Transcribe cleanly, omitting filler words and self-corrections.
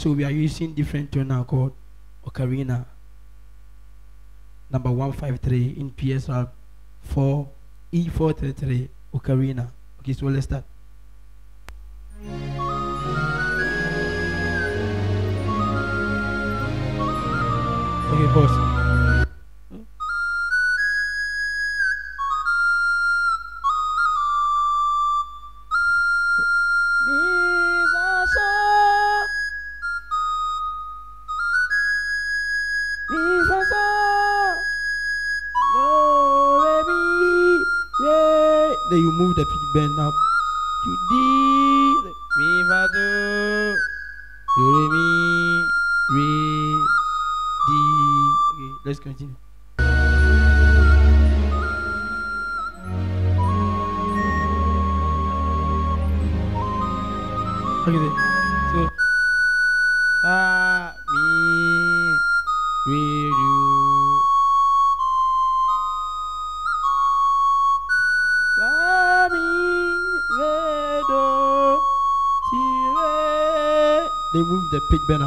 So we are using different tone now called ocarina. Number 153 in PSR 4 E433 ocarina. Okay, so let's start. Okay, pause. Mi fa sol, mi fa sol, do re mi re. Then you move the pitch bend up to D. Mi fa sol, do re mi re D. Okay, let's continue. Okay, then. So fa mi re do. Fa mi re do ti re. They move the pitch bend up.